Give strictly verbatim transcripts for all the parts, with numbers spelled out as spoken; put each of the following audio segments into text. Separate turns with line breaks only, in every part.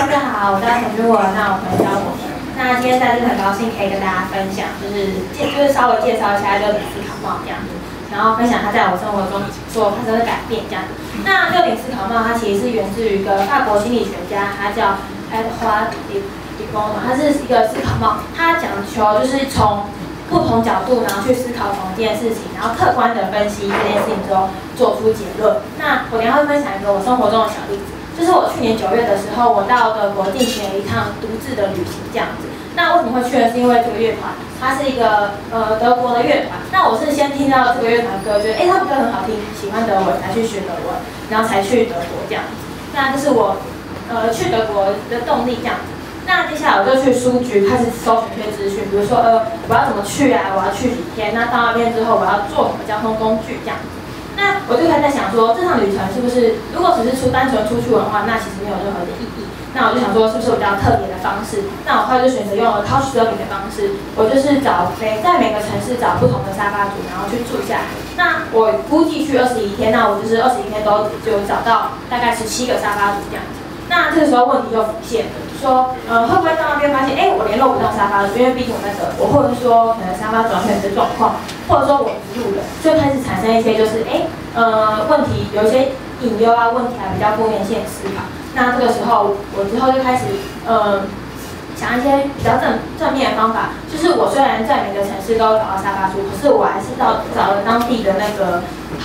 家好，我叫陈君文，那我们叫我们。那今天在这很高兴可以跟大家分享，就是介就是稍微介绍一下六顶思考帽这样子，然后分享它在我生活中所发生的改变这样子。那六顶思考帽它其实是源自于一个法国心理学家，他叫 Edouard Lemaitre， 它是一个思考帽，它讲求就是从不同角度，然后去思考同一件事情，然后客观的分析这件事情之后做出结论。那我等一下会分享一个我生活中的小例子。就是我去年九月的时候，我到德国进行了一趟独自的旅行，这样子。那为什么会去呢？是因为这个乐团，它是一个呃德国的乐团。那我是先听到这个乐团歌，觉得哎他们歌很好听，喜欢德文，才去学德文，然后才去德国这样子。那这是我呃去德国的动力这样子。那接下来我就去书局开始搜寻一些资讯，比如说呃我要怎么去啊，我要去几天，那到那边之后我要坐什么交通工具这样子。那我就开始在想说，这趟旅程是不是如果只是出单纯出去玩的话，那其实没有任何的意义。那我就想说，是不是有比较特别的方式？那我后来就选择用了 Couchsurfing 的方式，我就是找每在每个城市找不同的沙发主，然后去住下来。那我估计去二十一天，那我就是二十一天都就找到大概十七个沙发主这样子。那这个时候问题就浮现了，说呃会不会到那边发现，哎我联络不到沙发主，因为毕竟我在德国，或者是说可能沙发主完全是状况，或者说我迷路了，就开始产生一些就是哎呃问题有一些隐忧啊问题啊比较负面性的思考。那这个时候我之后就开始呃想一些比较正正面的方法，就是我虽然在每个城市都找到沙发主，可是我还是到找了当地的那个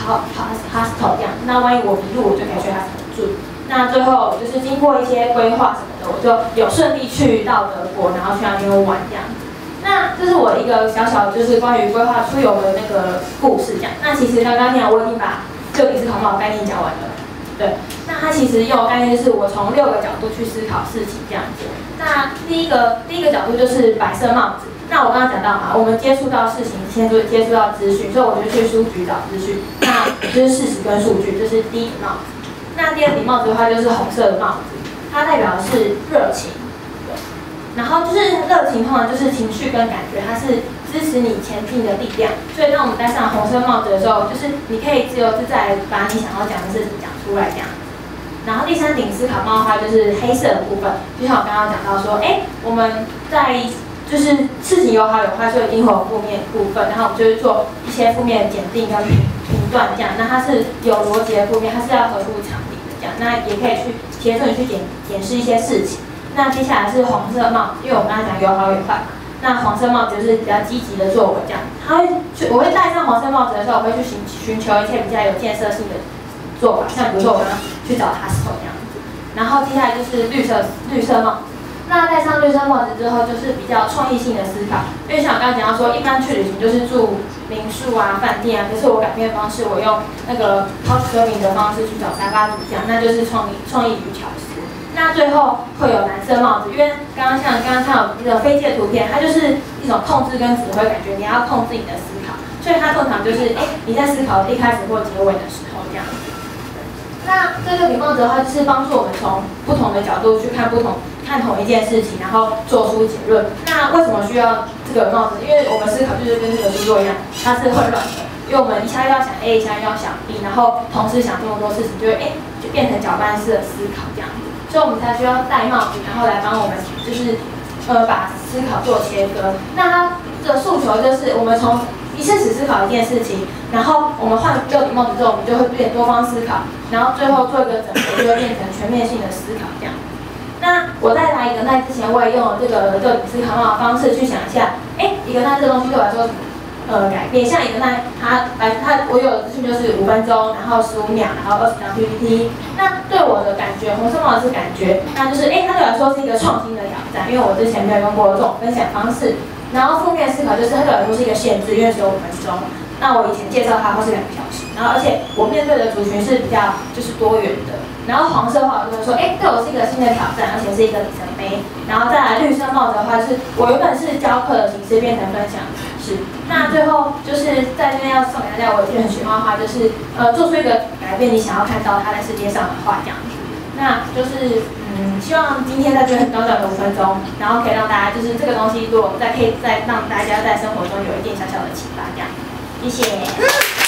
hostel 这样，那万一我迷路，我就可以去 hostel 住。那最后就是经过一些规划什么的，我就有顺利去到德国，然后去那边玩这样子。那这是我一个小小就是关于规划出游的那个故事这样。那其实刚刚那样我已经把六顶思考帽的概念讲完了。对，那它其实用的概念就是我从六个角度去思考事情这样子。那第一个第一个角度就是白色帽子。那我刚刚讲到嘛，我们接触到事情，先就接触到资讯，所以我就去书局找资讯。那就是事实跟数据，这是第一顶帽子。那第二顶帽子的话就是红色的帽子，它代表的是热情。对，然后就是热情，通常就是情绪跟感觉，它是支持你前进的力量。所以当我们戴上红色帽子的时候，就是你可以自由自在把你想要讲的事情讲出来这样。然后第三顶思考帽的话就是黑色的部分，就像我刚刚讲到说，哎，我们在就是事情有好有坏，所以一定会有负面部分，然后我们就会做一些负面的检定跟评评断这样。那它是有逻辑的负面，它是要合乎常理的这样。那也可以去协助你去检检视一些事情。那接下来是黄色帽，因为我刚才讲有好有坏嘛。那黄色帽子就是比较积极的作为这样。它会去，我会戴上黄色帽子的时候，我会去寻寻求一些比较有建设性的做法，像比如说我刚刚去找 hostel 这样子。然后接下来就是绿色绿色帽子。那戴上绿色帽子之后，就是比较创意性的思考，因为像我刚刚讲到说，一般去旅行就是住民宿啊、饭店啊，可是我改变方式，我用那个 Couchsurfing 的方式去找沙发主这样，那就是创意创意与巧思。那最后会有蓝色帽子，因为刚刚像刚刚看到一个飞机的图片，它就是一种控制跟指挥感觉，你要控制你的思考，所以它通常就是哎你在思考一开始或结尾的时候这样子。那这个顶帽子的话，就是帮助我们从不同的角度去看不同看同一件事情，然后做出结论。那为什么需要这个帽子？因为我们思考就是跟这个书作一样，它是混乱的，因为我们一下要想 A， 一下要想 B， 然后同时想这么多事情，就会哎就变成搅拌式的思考这样子。所以我们才需要戴帽子，然后来帮我们就是呃把思考做切割。那它的诉求就是我们从一次只思考一件事情，然后我们换六顶帽子之后，我们就会变多方思考，然后最后做一个整合，就会变成全面性的思考这样。那我在来一个奈之前，我也用了这个六顶思考帽的方式去想一下，哎，一个奈这个东西对我来说有什么呃改变？像一个奈，它来它我有的资讯就是五分钟，然后十五秒，然后二十张 P P T。那对我的感觉，红色帽子是感觉，那就是哎，它对我来说是一个创新的挑战，因为我之前没有用过这种分享方式。然后负面思考就是它对我来说是一个限制，因为只有五分钟。那我以前介绍它会是两个小时，然后而且我面对的族群是比较就是多元的。然后黄色的话，我就会说，哎，对我是一个新的挑战，而且是一个里程碑。然后再来绿色帽子的话，就是我原本是教课的形式变成分享式。那最后就是在这边要送给大家，我也很喜欢的话，就是呃做出一个改变，你想要看到它在世界上的话这样子。那就是嗯，希望今天在这边短短的五分钟，然后可以让大家就是这个东西，如果再可以再让大家在生活中有一点小小的启发，这样。谢谢。